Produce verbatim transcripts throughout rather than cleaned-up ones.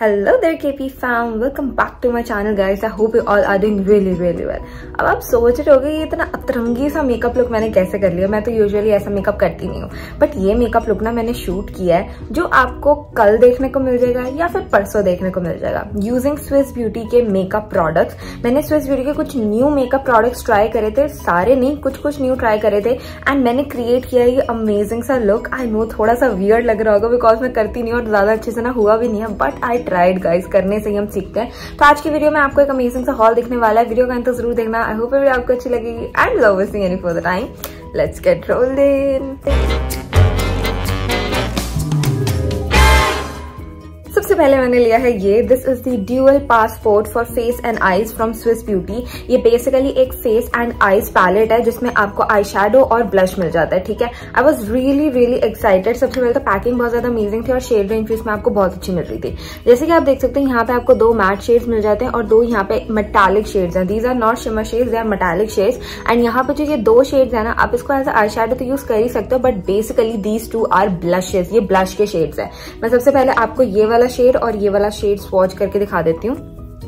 Hello there K P fam, welcome back to my channel guys. I hope you all are doing really really well. अब आप सोच रहे होगे ये इतना अतरंगी सा मेकअप लुक मैंने कैसे कर लिया। मैं तो यूजुअली ऐसा मेकअप करती नहीं हूँ, बट ये मेकअप लुक ना मैंने शूट किया है जो आपको कल देखने को मिल जाएगा या फिर परसों देखने को मिल जाएगा यूजिंग स्विस ब्यूटी के मेकअप प्रोडक्ट्स। मैंने स्विस ब्यूटी के कुछ न्यू मेकअप प्रोडक्ट्स ट्राई करे थे, सारे नहीं कुछ कुछ न्यू ट्राई करे थे एंड मैंने क्रिएट किया ये अमेजिंग सा लुक। आई नो थोड़ा सा वियर्ड लग रहा होगा बिकॉज मैं करती नहीं और ज्यादा अच्छे से ना हुआ भी नहीं है, बट आई ट्राइड गाइस, करने से ही हम सीखते हैं। तो आज की वीडियो में आपको एक अमेजिंग सा हॉल दिखने वाला है, वीडियो का अंत तो जरूर देखना। आई होप वीडियो आपको अच्छी लगेगी and without wasting any further time let's get rolling. सबसे पहले मैंने लिया है ये, this is the dual passport for face and eyes from Swiss Beauty. ये बेसिकली एक फेस एंड आईज पैलेट है जिसमें आपको आई शेडो और ब्लश मिल जाता है, ठीक है। I was really really excited. सबसे पहले तो पैकिंग बहुत ज्यादा अमेजिंग थी और शेड रेंज इसमें आपको बहुत अच्छी मिल रही थी। जैसे कि आप देख सकते हैं यहाँ पे आपको दो मैट शेड्स मिल जाते हैं और दो यहाँ पे मेटालिक शेड्स हैं। These are not shimmer shades, they are metallic shades. And यहाँ पे जो ये दो शेड्स है ना, आप इसको एज आई शेडो तो यूज कर ही सकते हो, but basically these two are blushes. ये ब्लश के शेड्स है। मैं सबसे पहले आपको ये वाला शेड और ये वाला शेड स्वॉच करके दिखा देती हूँ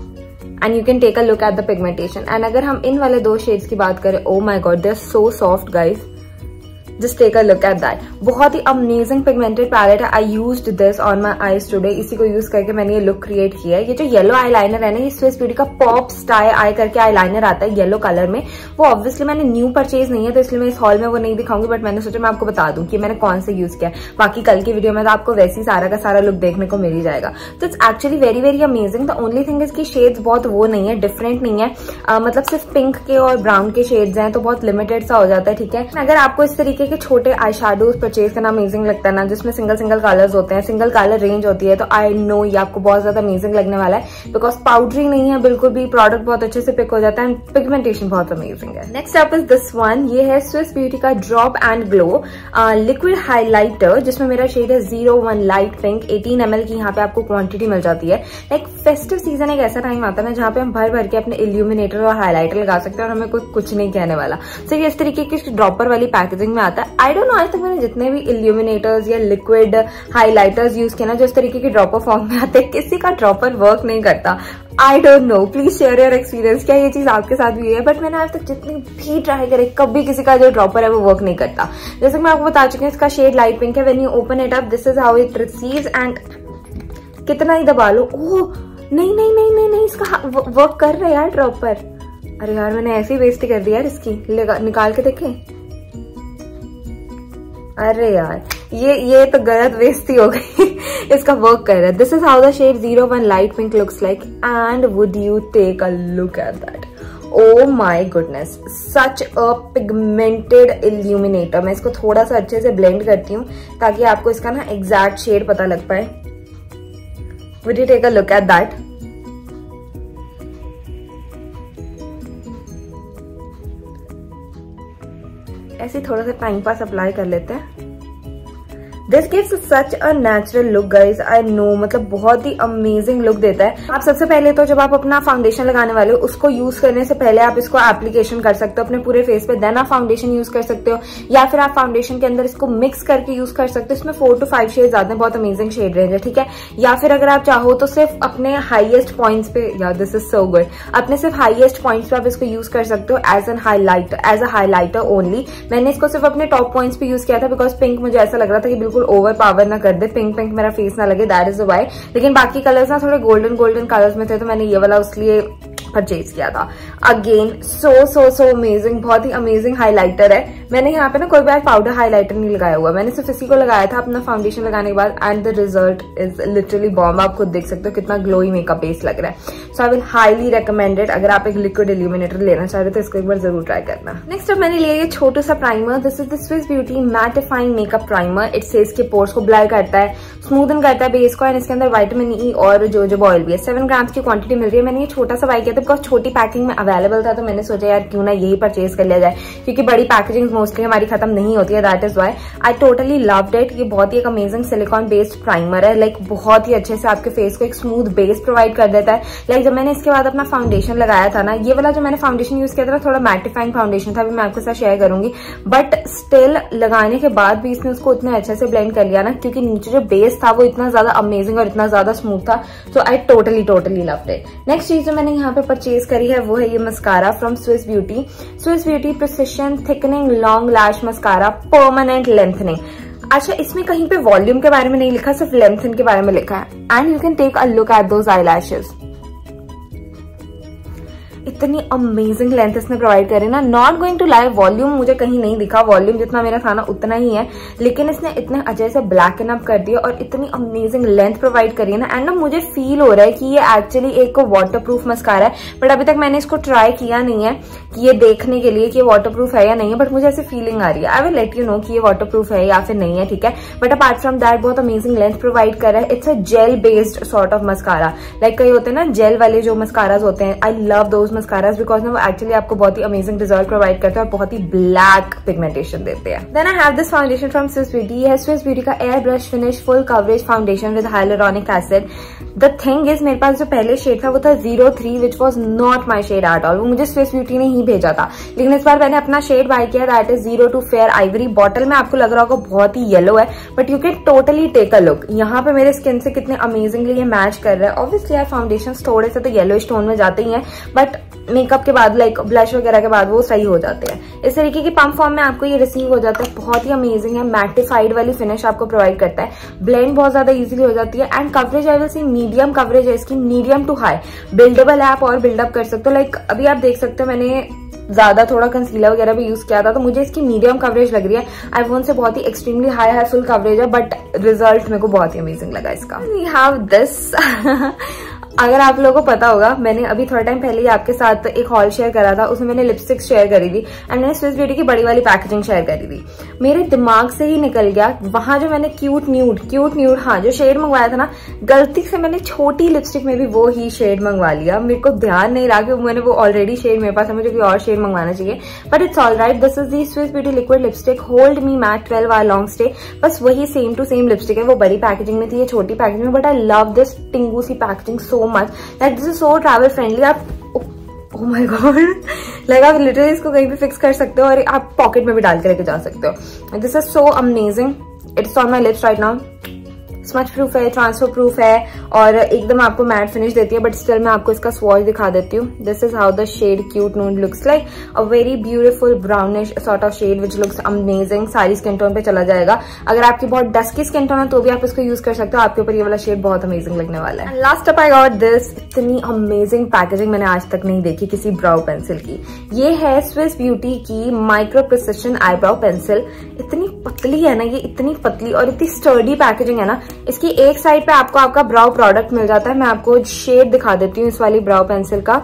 and you can take a look at the pigmentation. And अगर हम इन वाले दो शेड्स की बात करें, oh my god they are so soft guys, just take a look at that. बहुत ही अमेजिंग पिगमेंटेड पैलेट है। I used this on my eyes today. इसी को यूज करके मैंने ये लुक क्रिएट किया है। ये जो येलो आईलाइनर है ना, ये स्विस ब्यूटी का पॉप स्टाइल आई करके आईलाइनर आता है येलो कलर में। वो ऑब्वियसली मैंने न्यू परचेज नहीं है तो इसलिए मैं इस हॉल में वो नहीं दिखाऊंगी, बट मैंने सोचा मैं आपको बता दूं कि मैंने कौन से यूज किया। बाकी कल की वीडियो में तो आपको वैसे ही सारा का सारा लुक देखने को मिल ही जाएगा। तो it's actually very very amazing. The only thing इसकी शेड्स बहुत वो नहीं है, डिफरेंट नहीं है। uh, मतलब सिर्फ पिंक के और ब्राउन के शेड्स हैं तो बहुत लिमिटेड सा हो जाता है, ठीक है। अगर आपको इस तरीके के छोटे आई शेडोज परचेज करना अमेजिंग लगता है ना, जिसमें सिंगल सिंगल कलर्स होते हैं, सिंगल कलर रेंज होती है, तो आई नो ये आपको बहुत ज्यादा अमेजिंग लगने वाला है बिकॉज पाउडरी नहीं है बिल्कुल भी। प्रोडक्ट बहुत अच्छे से पिक हो जाता है एंड पिगमेंटेशन बहुत अमेजिंग है। Next up is this one. ये है स्विस ब्यूटी का drop and glow liquid highlighter, जिसमें मेरा शेड है zero one light pink. Eighteen M L की यहाँ पे आपको क्वांटिटी मिल जाती है। लाइक फेस्टिव सीजन एक ऐसा टाइम आता है ना जहाँ पे हम भर भर के अपने इल्यूमिनेटर और हाईलाइटर लगा सकते हैं और हमें कोई कुछ नहीं कहने वाला। सो ये इस तरीके की ड्रॉपर वाली पैकेजिंग में आता है। आई डोंट नो आज तक मैंने जितने भी इल्यूमिनेटर्स या लिक्विड हाइलाइटर्स यूज किया ना जो इस तरीके के ड्रॉपर फॉर्म में आते हैं, किसी का ड्रॉपर वर्क नहीं करता। I don't know, please share your experience, क्या ये चीज आपके साथ भी है? बट मैंने आज तक जितनी भी ट्राई करे कभी किसी का जो ड्रॉपर है वो वर्क नहीं करता। जैसे कि मैं आपको बता चुकी हूँ इसका शेड लाइट पिंक है। When you open it up this is how it receives and कितना ही दबा लो, ओह नहीं नहीं नहीं नहीं नहीं इसका वर्क कर रहा है यार ड्रॉपर। अरे यार मैंने ऐसी वेस्ट कर दी यार इसकी, निकाल के देखें। अरे यार ये ये तो गलत बेइज्जती हो गई। इसका वर्क कर रहा है। This is how the shade zero one light pink looks like and would you take a look at that. Oh my goodness, such a pigmented illuminator। मैं इसको थोड़ा सा अच्छे से ब्लेंड करती हूँ ताकि आपको इसका ना एग्जैक्ट शेड पता लग पाए। Would you take a look at that? ऐसे थोड़ा सा टाइम पास अप्लाई कर लेते हैं। This gives such a natural look guys, I know, मतलब बहुत ही अमेजिंग लुक देता है। आप सबसे पहले तो जब आप अपना फाउंडेशन लगाने वाले हो उसको यूज करने से पहले आप इसको एप्लीकेशन कर सकते हो अपने पूरे फेस पे, देन आप फाउंडेशन यूज कर सकते हो या फिर आप फाउंडेशन के अंदर इसको मिक्स करके यूज कर सकते हो। इसमें फोर टू फाइव शेड्स आते हैं, बहुत अमेजिंग शेड रेंज है, ठीक है। या फिर अगर आप चाहो तो सिर्फ अपने हाईएस्ट पॉइंट्स पे, यार दिस इज सो गुड, अपने सिर्फ हाईएस्ट पॉइंट्स पे आप इसको यूज कर सकते हो as an highlighter, as a highlighter only. मैंने इसको सिर्फ अपने टॉप पॉइंट्स पे यूज किया था बिकॉज पिंक मुझे ऐसा लग रहा था कि बिल्कुल ओवर पावर ना कर दे, पिंक पिंक मेरा फेस ना लगे, दैट इज व्हाई। लेकिन बाकी कलर्स ना थोड़े गोल्डन गोल्डन कलर्स में थे तो मैंने ये वाला उसलिए परचेज किया था। अगेन सो सो सो अमेजिंग, बहुत ही अमेजिंग हाइलाइटर है। मैंने यहाँ पे ना कोई बार पाउडर हाइलाइटर नहीं लगाया हुआ, मैंने सिर्फ इसी को लगाया था अपना फाउंडेशन लगाने के बाद and the result is literally bomb. आप खुद देख सकते हो कितना ग्लोई मेकअप बेस लग रहा है। So I will highly recommended. अगर आप एक लिक्विड इल्यूमिनेटर लेना चाह रहे हो तो इसको एक बार जरूर ट्राई करना। नेक्स्ट अब मैंने लिया ये छोटा सा primer. This is the Swiss Beauty mattifying makeup primer. It face के पोर्स को ब्लर करता है, स्मूदन करता है बेस को एंड इसके अंदर विटामिन ई और जोजोबा ऑयल भी है। सेवन ग्राम्स की क्वांटिटी मिल रही है। मैंने ये छोटा सा बाई किया था बिकॉज छोटी पैकिंग में अवेलेबल था तो मैंने सोचा यार क्यों ना यही परचेज कर लिया जाए, क्योंकि बड़ी पैकेजिंग मोस्टली हमारी खत्म नहीं होती है, that is why I totally loved it. ये बहुत ही एक अमेजिंग सिलिकॉन बेस्ड प्राइमर है, लाइक बहुत ही अच्छे से आपके फेस को एक स्मूथ बेस प्रोवाइड कर देता है। लाइक जब मैंने इसके बाद अपना फाउंडेशन लगाया था ना, ये वाला जो मैंने फाउंडेशन यूज किया था थोड़ा मैटिफाइंग फाउंडेशन था, अभी मैं आपके साथ शेयर करूंगी, बट स्टिल लगाने के बाद भी इसने उसको उतने अच्छे से ब्लेंड कर लिया ना, क्योंकि नीचे जो बेस बेस था वो इतना ज्यादा अमेजिंग और इतना ज्यादा स्मूथ था, so I totally totally loved it. Next चीज जो मैंने यहाँ पे परचेज करी है वो है ये mascara from Swiss Beauty. Swiss Beauty precision thickening long lash mascara permanent lengthening. अच्छा, इसमें कहीं पे वॉल्यूम के बारे में नहीं लिखा, सिर्फ लेंथन के बारे में लिखा है। And you can take a look at those eyelashes. इतनी अमेजिंग लेंथ इसने प्रोवाइड करी ना, not going to lie, volume मुझे कहीं नहीं दिखा, वॉल्यूम जितना मेरा था ना उतना ही है, लेकिन इसने इतने अच्छे से ब्लैकन अप कर दिया और इतनी अमेजिंग लेंथ प्रोवाइड करी है ना। एंड ना मुझे फील हो रहा है कि ये एक्चुअली एक वाटर प्रूफ मस्कारा है, बट अभी तक मैंने इसको ट्राई किया नहीं है कि ये देखने के लिए कि ये वाटर प्रूफ है या नहीं है, बट मुझे ऐसी फीलिंग आ रही है। I will let you know कि ये वाटर प्रूफ है या फिर नहीं है, ठीक है। बट अपार्ट फ्रॉम दैट बहुत अमेजिंग लेंथ प्रोवाइड कर रहा है। It's a gel based sort of mascara, like कई होते हैं ना जेल वाले जो मस्काराज होते हैं, I love those mascaras because वो एक्चुअली आपको बहुत ही अमेजिंग रिजल्ट प्रोवाइड करते हैं और बहुत ही ब्लैक पिगमेंटेशन देते हैं। Then I have this foundation from Swiss Beauty. ये है स्विस ब्यूटी का airbrush finish full coverage foundation with hyaluronic acid. The thing is मेरे पास जो पहले शेड था वो था zero three which was not my shade at all, वो मुझे स्विस ब्यूटी ने ही भेजा था, लेकिन इस बार मैंने अपना शेड बाय किया, that is zero two fair ivory. Bottle में आपको लग रहा होगा बहुत ही येलो है, but you can totally take a look. यहाँ पे मेरे स्किन से कितने अमेजिंगली ये मैच कर रहा है। ऑब्वियसली यार फाउंडेशन थोड़े से तो येलो टोन में जाते ही हैं, बट मेकअप के बाद लाइक ब्लश वगैरह के बाद वो सही हो जाते हैं। इस तरीके की पम्प फॉर्म में आपको ये रिसीव हो जाता है, बहुत ही अमेजिंग है। मैटिफाइड वाली फिनिश आपको प्रोवाइड करता है, ब्लेंड बहुत ज्यादा इजीली हो जाती है। And coverage I will see medium coverage है इसकी, मीडियम टू हाई। बिल्डेबल है, आप और बिल्डअप कर सकते हो। लाइक अभी आप देख सकते हो मैंने ज्यादा थोड़ा कंसीलर वगैरह भी यूज किया था, तो मुझे इसकी मीडियम कवरेज लग रही है। आईफोन से बहुत ही extremely high high full coverage है, बट रिजल्ट मेरे को बहुत ही अमेजिंग लगा इसका। वी हैव दिस अगर आप लोगों को पता होगा, मैंने अभी थोड़ा टाइम पहले ही आपके साथ एक हॉल शेयर करा था, उसमें मैंने लिपस्टिक शेयर करी थी एंड मैंने स्विस ब्यूटी की बड़ी वाली पैकेजिंग शेयर करी थी। मेरे दिमाग से ही निकल गया वहां जो मैंने क्यूट न्यूड क्यूट न्यूड हाँ जो शेड मंगवाया था ना, गलती से मैंने छोटी लिपस्टिक में भी वो ही शेड मंगवा लिया। मेरे को ध्यान नहीं रहा कि मैंने वो ऑलरेडी शेड मेरे पास है, मुझे कोई और शेड मंगवाना चाहिए, but it's all right. This is the Swiss beauty liquid lipstick hold me matte twelve hour long stay. बस वही सेम टू सेम लिपस्टिक है, वो बड़ी पैकेजिंग में थी, ये छोटी पैकेजिंग में, बट आई लव दिस टिंगू सी packaging so much that this is so travel friendly. आप ओह माय गॉड, लाइक आप लिटरली इसको कहीं भी फिक्स कर सकते हो और आप पॉकेट में भी डाल के लेके जा सकते हो। This is so amazing, it's on my lips right now. Smudge proof है, ट्रांसफर प्रूफ है और एकदम आपको मैट फिनिश देती है, बट स्टिल मैं आपको इसका स्वॉच दिखा देती हूँ। This is how the shade cute nude looks like, a very beautiful brownish sort of shade which looks amazing. सारी स्किन टोन पे चला जाएगा। अगर आपकी बहुत डस्की स्किन टोन है तो भी आप इसको यूज कर सकते हो, आपके ऊपर ये वाला शेड बहुत अमेजिंग लगने वाला है। Last up I got this, इतनी अमेजिंग पैकेजिंग मैंने आज तक नहीं देखी किसी ब्राउ पेंसिल की। ये है स्विस ब्यूटी की माइक्रो प्रिसिशन आईब्राउ पेंसिल। इतनी पतली है ना ये, इतनी पतली और इतनी स्टर्डी पैकेजिंग है ना। इसकी एक साइड पे आपको आपका ब्राउ प्रोडक्ट मिल जाता है। मैं आपको शेड दिखा देती हूँ इस वाली ब्राउ पेंसिल का।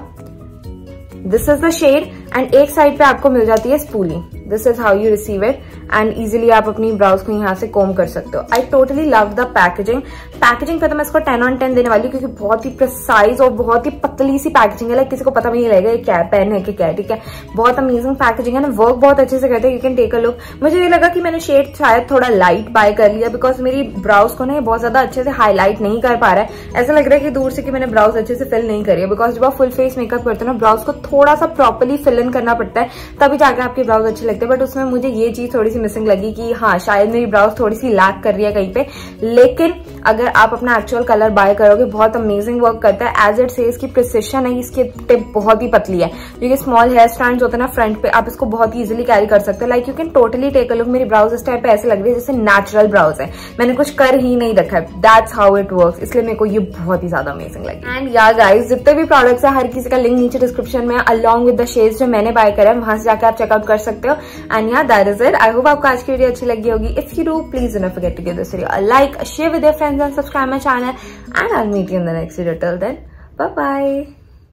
This is the shade and एक साइड पे आपको मिल जाती है spoolie. This is how you receive it and easily आप अपनी ब्राउज को यहाँ से कोम कर सकते हो। I totally love the packaging. Packaging पे तो मैं इसको टेन ऑन टेन देने वाली हूँ, क्योंकि बहुत ही प्रिसाइज और बहुत ही पतली सी पैकेजिंग है। लाइक किसी को पता भी नहीं लगेगा ये क्या पेन है कि क्या है, ठीक है। बहुत अमेजिंग पैकेजिंग है ना, वर्क बहुत अच्छे से करते हैं। You can take a look. मुझे ये लगा कि मैंने शेड शायद थोड़ा लाइट बाय कर लिया, बिकॉज मेरी ब्राउज को ना ये बहुत ज्यादा अच्छे से हाईलाइट नहीं कर पा रहा है। ऐसा लग रहा है कि दूर से कि मैंने ब्राउज अच्छे से फिल नहीं करी है, बिकॉज जब आप फुल फेस मेकअप करते हो ना, ब्राउज को थोड़ा सा प्रॉपरली फिल इन करना पड़ता है, तभी जाकर आपकी ब्राउज अच्छी लगती है। बट उसमें मुझे ये चीज थोड़ी सी मिसिंग लगी कि हाँ शायद मेरी ब्राउज थोड़ी सी लैक कर रही है कहीं पे। लेकिन अगर आप अपना एक्चुअल कलर बाय करोगे, बहुत अमेजिंग वर्क करता है। एज इट सेज की प्रिसिशन है, इसकी टिप बहुत ही पतली है। क्योंकि स्मॉल हेयर स्टैंड होते हैं ना फ्रंट पे, आप इसको बहुत ही इजीली कैरी कर सकते हो। Like you can totally take a look. मेरी ब्राउज इस टाइप पे ऐसे लग रही है जैसे नेचुरल ब्राउज है, मैंने कुछ कर ही नहीं रखा है। दैट्स हाउ इट वर्क्स, इसलिए मेरे को ये बहुत ही ज्यादा अमेजिंग लगी। एंड या गाइस, जितने भी प्रोडक्ट्स है हर किसी का लिंक नीचे डिस्क्रिप्शन में अलॉन्ग विद द शेड्स जो मैंने बाय करा है, वहां से जाकर आप चेकआउट कर सकते हो। एंड या that is it. I hope आपको आज की वीडियो अच्छी लगी होगी। If you do, please do not forget to give this video a like, share with your friends and subscribe my channel, and I'll meet you in the next video. Till then, bye bye.